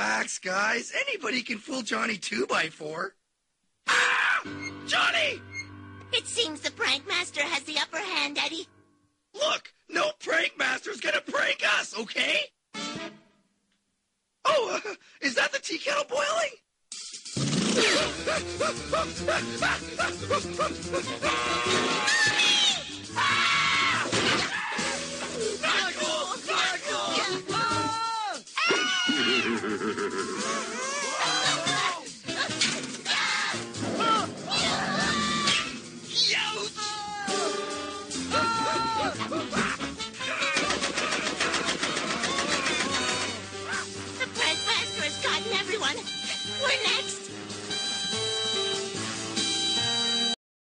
Relax, guys. Anybody can fool Johnny 2x4. Ah! Johnny! It seems the prank master has the upper hand, Eddy. Look, no prank master's gonna prank us, okay? Oh, is that the tea kettle boiling?